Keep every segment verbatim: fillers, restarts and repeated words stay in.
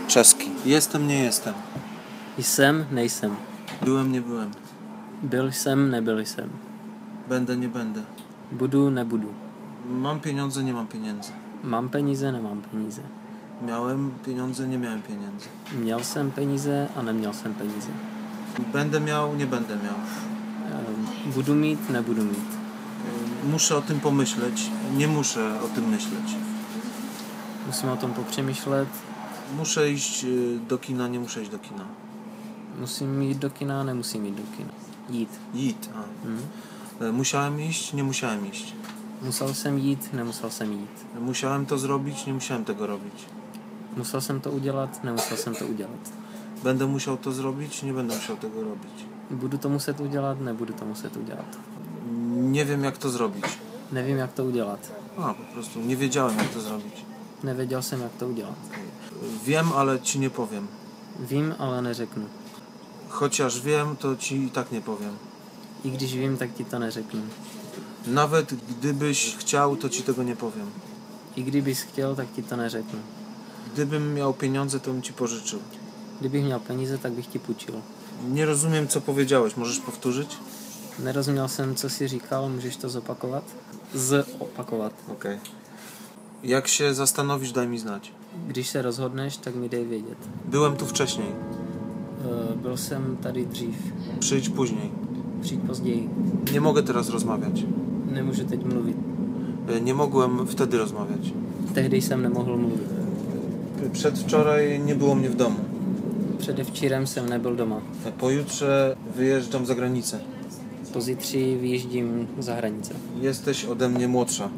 Czeski. Jestem, nie jestem. Jsem, nejsem. Byłem, nie byłem. Byl jsem, nebyl jsem. Będę, nie będę. Budu, nebudu. Mam pieniądze, nie mam pieniędzy. Mám peníze, nemám peníze. Miałem pieniądze, nie miałem pieniędzy. Měl jsem peníze a neměl jsem peníze. Będę miał, nie będę miał. Ehm, Budu mít, nebudu mít. Muszę o tym pomyśleć, nie muszę o tym myśleć. Musím o tom popřemýšlet. Muszę iść y, do kina, nie muszę iść do kina. Musím jít do kina, nemusím jít do kina. Jít. Jít. A. Mhm. E, Musiałem iść, nie musiałem iść. Musel jsem jít, nemusel jsem jít. Musiałem to zrobić, nie musiałem tego robić. Musel jsem to udělat, nemusel jsem to udělat. Będę musiał to zrobić, nie będę musiał tego robić. Budu to muset udělat, nebudu to muset udělat. Nie wiem, jak to zrobić. Nevím, jak to udělat. A, po prostu nie wiedziałem, jak to zrobić. Nevěděl jsem, jak to udělat. Wiem, ale ci nie powiem. Vím, ale neřeknu. Chociaż wiem, to ci i tak nie powiem. I když vím, tak ti to neřeknu. Nawet gdybyś chciał, to ci tego nie powiem. I kdybys chtěl, tak ti to neřeknu. Gdybym miał pieniądze, to bym ci pożyczył. Kdybych měl peníze, tak bych ti půjčil. Nie rozumiem, co powiedziałeś. Możesz powtórzyć? Nerozuměl jsem, co jsi říkal, můžeš to zopakovat? Zopakovat. Okej. Okay. Jak się zastanowisz, daj mi znać. Když se rozhodneš, tak mi dej vědět. Byłem tu wcześniej. Uh, byl jsem tady dřív. Przyjdź później. Přijď později. Nie mogę teraz rozmawiać. Nemůžu teď mluvit. Nie mogłem wtedy rozmawiać. Tehdy jsem nemohl mluvit. Przedwczoraj nie było mnie w domu. Předevčírem jsem nebyl doma. Pojutrze wyjeżdżam za granicę. Pozítří vyjíždím za hranice. Jesteś ode mnie młodsza.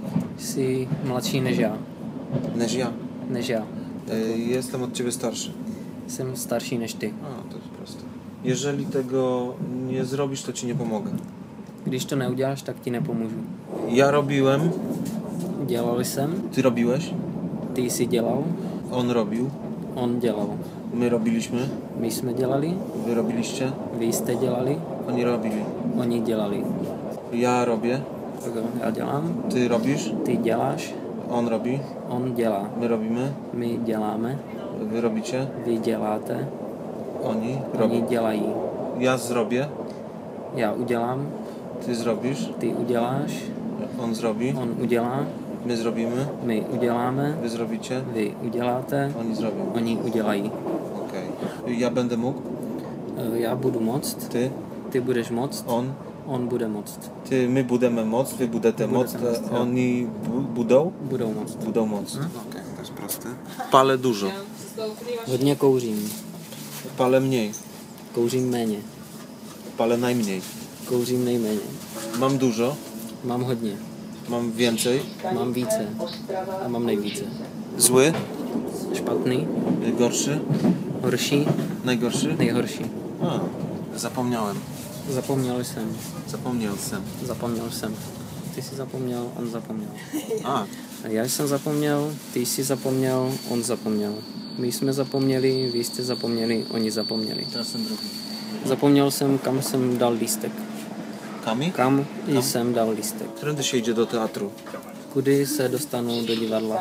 Jsi mladší než já. Než ja. Než já. E, Jestem od ciebie starszy. Jsem starší než ty. A, to jest proste. Jeżeli tego nie zrobisz, to ci nie pomogę. Když to neuděláš, tak ti nepomůžu. Ja robiłem. Dělal jsem. Ty robiłeś. Ty jsi dělal. On robił. On dělal. My robiliśmy. My jsme dělali. Wy robiliście. Vy jste dělali. Oni robili. Oni dělali. Ja robię. Tak jo, já dělám. Ty robisz. Ty děláš. On robi. On dělá. My robimy. My děláme. Wy robicie. Vy děláte. Oni Oni robią. dělají. Ja zrobię. Já udělám. Ty zrobisz. Ty uděláš. On zrobi. On udělá. My zrobimy. My uděláme. Wy zrobicie. Vy uděláte. Oni zrobią. Oni udělají. Okej. Okay. Ja będę mógł. E, Já budu moct. Ty. Ty budeš moct. On. On bude moct. Ty, my budeme moc, wy budete Wy moc, budete moc, jo. oni bu- budą? Budou moct. Budą moc. Okej, okay, to jest proste. Palę dużo. Hodně kouřím. Palę mniej. Kouřím méně. Palę najmniej. Kouřím nejméně. Mam dużo. Mám hodně. Mam więcej. Mám více. A mám nejvíce. Zły. Špatný. Gorszy. Horší. Najgorszy. Nejhorší. A, zapomniałem. Zapomněl jsem. Zapomniał jsem. Zapomněl jsem. Ty jsi zapomněl, on zapomněl. A, A já jsem zapomněl, ty jsi zapomněl, on zapomněl. My jsme zapomněli, vy jste zapomněli, oni zapomněli. teraz jsem drugi. Zapomněl jsem, kam jsem dal lístek. Kami? Kam, Kam? jsem dal lístek. Którędy się idzie do teatru? Kudy se dostanu do divadla?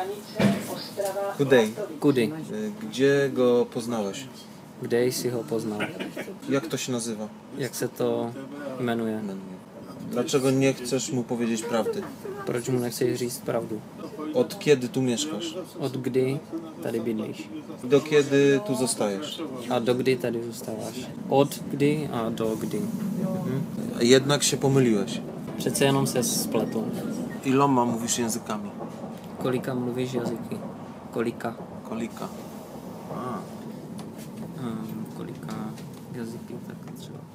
Kudej. Kudy? Gdzie go poznałeś? Kde jsi ho poznal? Jak to się nazywa? Jak se to jmenuje? Dlaczego nie chcesz mu powiedzieć prawdy? Proč mu nechceš říct pravdu? Od kiedy tu mieszkasz? Od kdy tady bydlíš? Do kiedy tu zostajesz? A do kdy tady zůstáváš? Od kdy a do kdy? Mhm. Jednak się pomyliłeś. Přece jenom se spletl. Iloma mówisz językami? Kolika mluvíš jazyky? Kolika? Kolika. A. Um, kolika jazyky, tak třeba.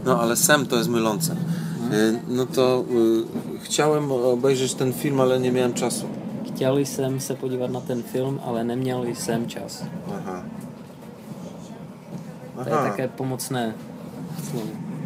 No ale sem to jest mylące. Y, No to y, chciałem obejrzeć ten film, ale nie miałem czasu. Chtěl jsem se podívat na ten film, ale neměl jsem čas. Aha. To je také pomocné slovo.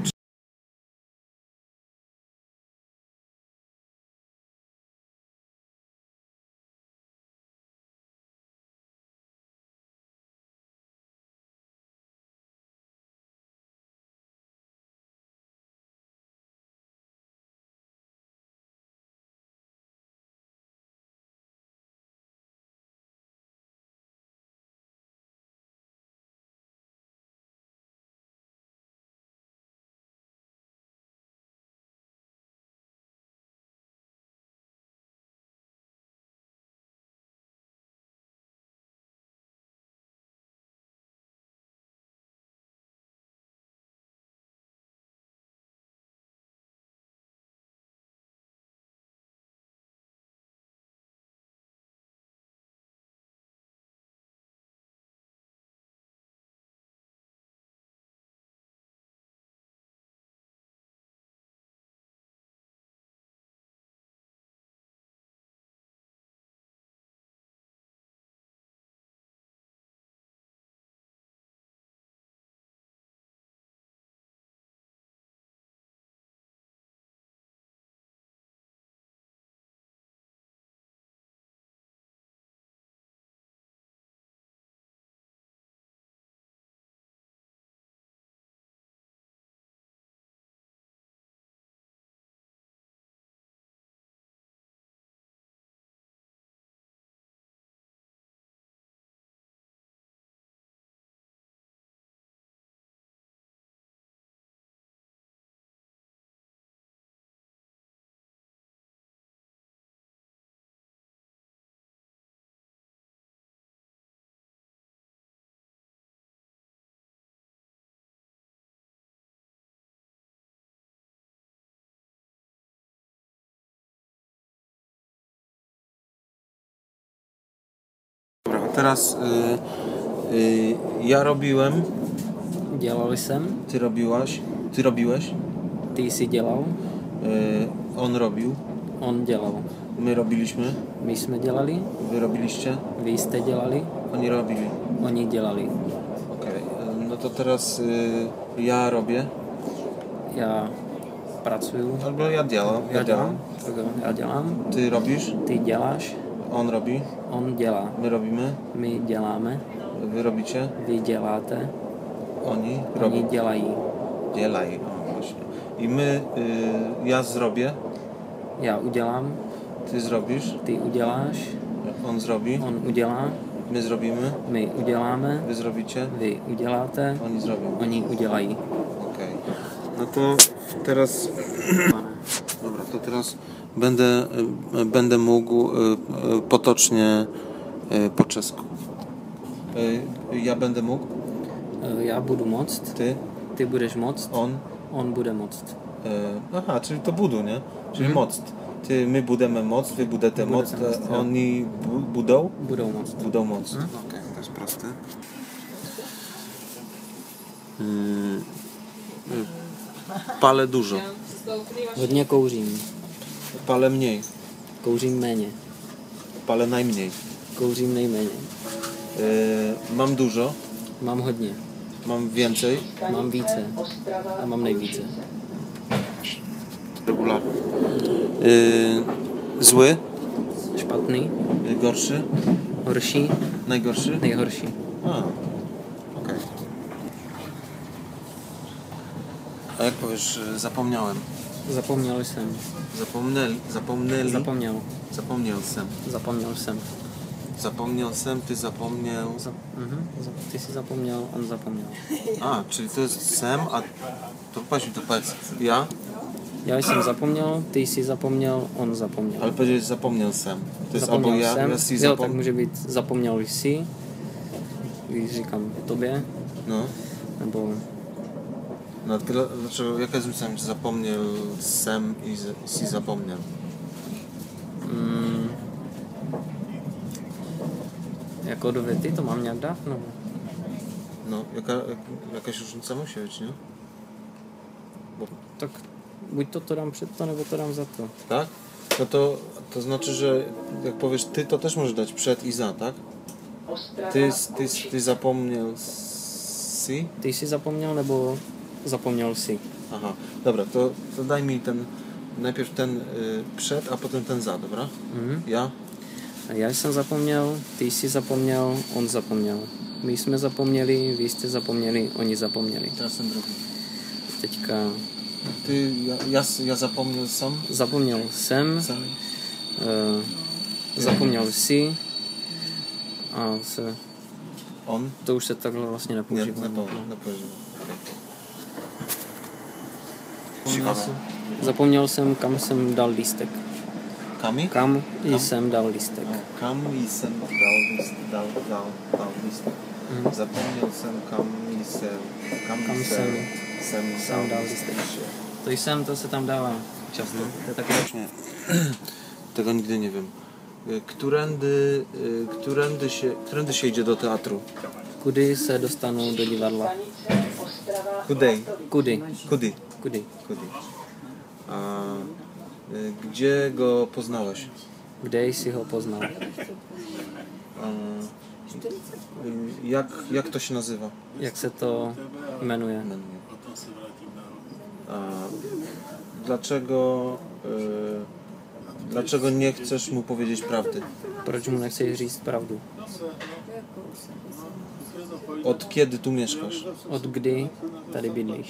Dobra, teraz y, y, ja robiłem, Dělal jsem, ty robiłaś, ty robiłeś, ty jsi dělal, y, on robił, on dělal. my robiliśmy, My jsme dělali, wy robiliście, vy jste dělali, oni robili. oni dělali. Okej, y, no to teraz y, ja robię, Já pracuju, albo ja działam, ja działam, tak jo, já dělám, ty robisz, ty děláš, on robi, on dělá. my robimy, My děláme, wy robicie, vy děláte, oni oni robią. dělají. Dzielaj, o właśnie. I my, y, ja zrobię, Já udělám, ty zrobisz, ty uděláš, on zrobi, on udělá, my zrobimy, my uděláme, wy zrobicie, vy uděláte, oni zrobią. oni udělají. Okej. No to teraz, dobra, to teraz będę, y, będę mógł y, y, potocznie y, po czesku. Y, ja będę mógł, E, Já budu moct, ty, ty budeš moct, on. on bude moct. Y, aha, czyli to budu, nie? Czyli Mhm. moc. Ty, my budeme moc, wy budete moc, Budete moc, jo. oni bu, budą. Budou moct. Budą moc. Mhm. Okej, to jest proste. Mm, palę dużo, Hodně kouřím, palę mniej, kouřím méně, palę najmniej. kouřím nejméně. Yy, mam dużo, Mám hodně, mam więcej, mám více a mám nejvíce. regularnie. Yy, zły, Špatný, yy, gorszy, horší, najgorszy. nejhorší. A, okej. A jak powiesz, yy, zapomniałem. Zapomněl jsem, Zapomnieli, zapomnieli, zapomněl, zapomniał sem. zapomněl jsem. Zapomniał sem, ty zapomniał. Za, mhm, za, ty jsi zapomněl, on zapomněl. A, czyli to jest sem, a to patrz mi to powiedz. Ja? Já jsem zapomněl, ty jsi zapomněl, on zapomněl. Ale powiedzieć zapomniał sem. To jest Zapomněl albo ja, jsem, ja si jo, zapom... tak může být zapomněl jsi, když říkám tobě, No. nebo No, tylko, dlaczego, jaka jest różnica między zapomniał sem i z- si zapomniał? mm, jako do věty to mám nějak dát, nebo? No, jaka, jak, jakaś różnica musi być, nie? Bo, Tak buď to to dám před to, nebo to dám za to. tak? No to, to znaczy, że jak powiesz ty, to też możesz dać przed i za, tak? Ty, ty, ty zapomniał si? Ty jsi zapomněl, nebo zapomněl si? Aha, dobra, to, to daj mi ten, najpierw ten y, przed, a potem ten za, dobra? Mhm. Ja? A já jsem zapomněl, ty jsi zapomněl, on zapomněl. My jsme zapomněli, vy jste zapomněli, oni zapomněli. Teraz ten drugi. Teďka Ty, ja, ja, ja zapomniał sam? zapomněl jsem, Sam? uh, zapomněl si a se, On? to už se takhle vlastně Nie, nepoužívá. na pewno, na pewno. Okay. Zapomněl jsem, kam jsem dal lístek. Kami? Kam, Kam? jsem dal lístek. Kam jsem dal, list, dal, dal, dal listek. Mhm. Zapomněl jsem, kam jsem, kam, Kam jsem, jsem- jsem, jsem dal listek. To jsem, to se tam dává často. To je taky Nie. Tego nigdy nie wiem. Y, Którędy, y, którędy, się, którędy się idzie do teatru? kudy se dostanu do divadla. Kudej. Kudy, Kudy. kudy. Kudy. A y, gdzie go poznałeś? Kde jsi ho poznal? A, y, jak, jak to się nazywa? Jak se to jmenuje? A dlaczego, y, dlaczego nie chcesz mu powiedzieć prawdy? Proč mu nechceš říct pravdu? Od kiedy tu mieszkasz? Od kdy tady bydlíš?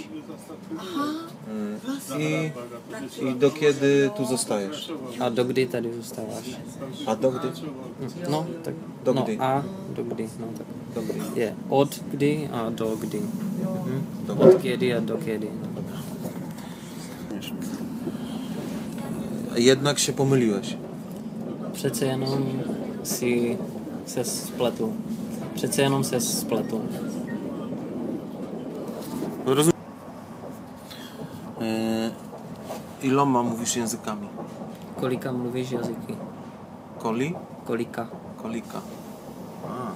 Y, I, I do kiedy tu zostajesz? A do kdy tady zůstáváš? A do kdy? No, tak. Do no, kdy? a do kdy? No, tak. Do kdy? Je od kdy a do kdy. Mhm. Do Od kedy a do kedy. No. Jednak się pomyliłeś. Přece jenom si se spletl. Přece jenom se spletl. Rozumiem. E, iloma mówisz językami? Kolika mluvíš jazyky? Koli? Kolika? Kolika. A.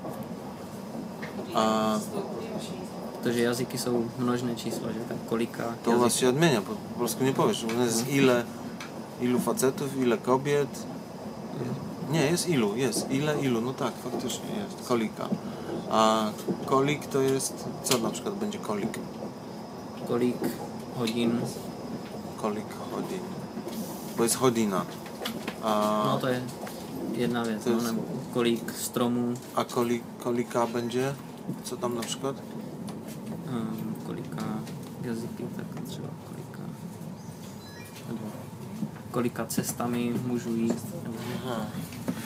A Protože jazyky jsou množné čísla, že? Tak kolika to u was jazyků? się odmienia, po, po polsku nie powiesz. U nas jest ile, ilu facetów, ile kobiet. Nie, jest ilu, jest. Ile, ilu. No tak, faktycznie jest. Kolika. A kolik to jest, co na przykład będzie kolik? Kolik hodin? Kolik hodin. Bo jest hodina. A, No to je jedna věc, To no, jest- nebo kolik stromů, a kolik, kolika będzie? Co tam na przykład? um, kolika jazyků, tak třeba kolika, nebo kolika cestami můžu jít, nebo Aha.